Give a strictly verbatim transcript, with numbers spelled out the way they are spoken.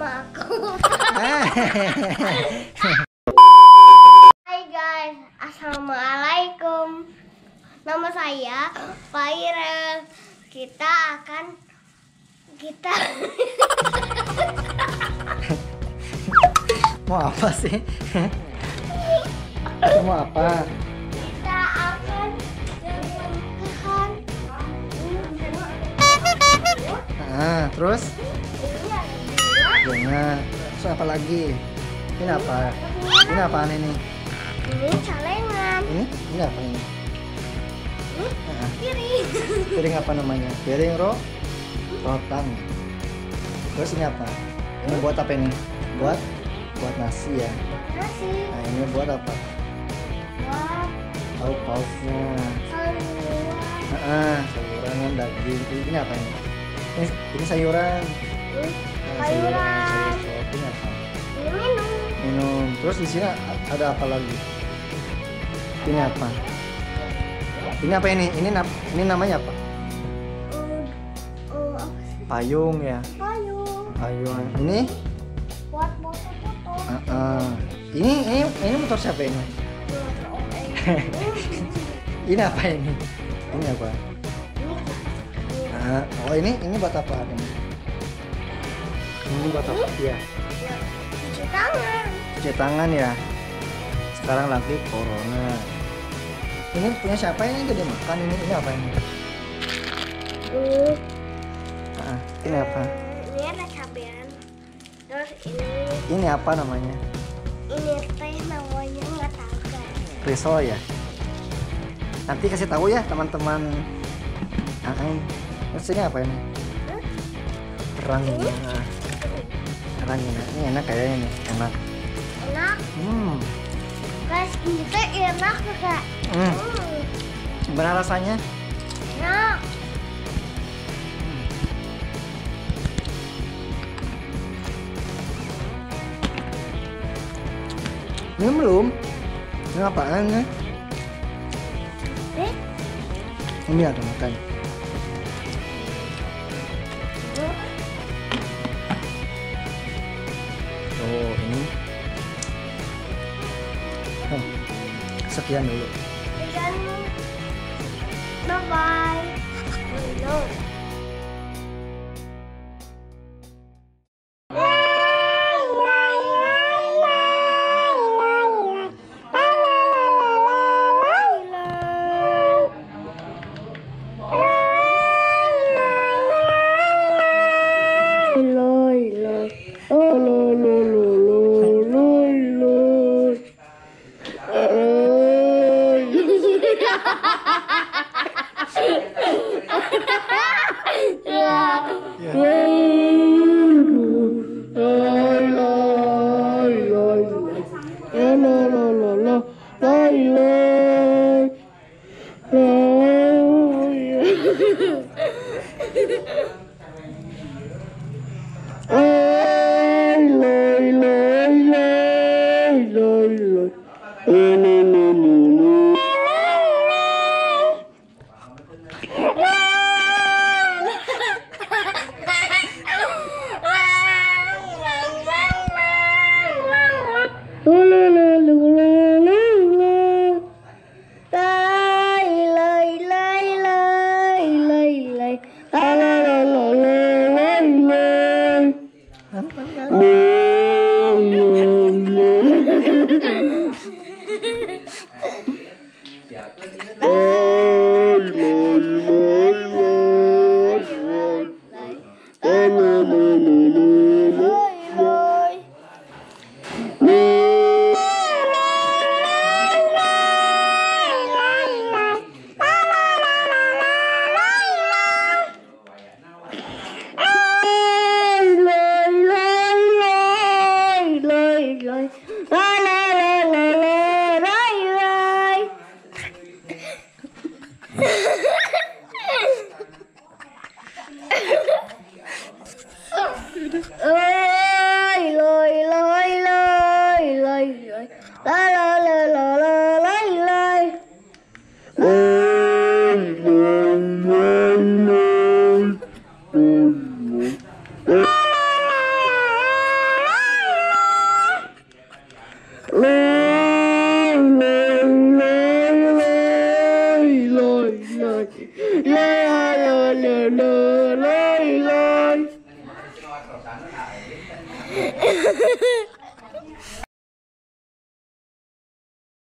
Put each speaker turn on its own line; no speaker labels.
aku. Hai guys, assalamualaikum. Nama saya Fairel. Kita akan kita
mau apa sih? Mau apa?
kita akan jalan-jalan.
Ah, terus?
Ini ada dua.
Bunga. Terus apa lagi? Ini apa? Ini apaan ini?
Ini celengan.
Ini? Ini apa ini?
Ini
Ah,
piring.
piring apa namanya? Piring ro rotan. Terus ini apa? Ini buat apa ini? Buat buat nasi ya.
Nasi.
Nah, ini buat apa?
Buat
Tahu pausnya.
sayuran.
Ah, sayuran dan daging. Ini apa ini? Ini, ini sayuran.
Ini
Nah,
sayuran.
sayur ini apa?
Ini minum.
Minum. Terus di sini ada apa lagi? Ini apa? Ini apa ini? Ini nap- ini namanya apa?
Uh, uh, apa sih?
Payung ya.
Payung.
Payung. Ini?
Buat foto-foto.
Ah, ah. Ini ini ini motor siapa ini? Ini apa ini? Ini apa? Ah, oh ini ini buat apa ini? Ini buat apa? Iya.
Cuci tangan.
Cuci tangan ya. Sekarang lagi corona. Ini punya siapa ini gede makan ini? Ini apa ini?
Uh,
Ah, ini apa?
Ini ada cabean. Terus ini
Ini apa namanya?
ini teh namanya nggak tahu guys.
Risol ya. Nanti kasih tahu ya teman-teman. Ah, ini. Terus ini apa ini? Kerang ini. Nah, kerang ini. Ini enak kayaknya nih. Enak.
Enak.
Hmm.
Guys, ini teh enak kak.
Hmm.
Hmm.
Gimana rasanya?
Enak.
Ini belum. Ini apaan ya?
Eh,
Ini ada makan. Oh ini. Hmm. Sekian dulu.
dan bye bye. No.
Lay lay lay lay lay lay.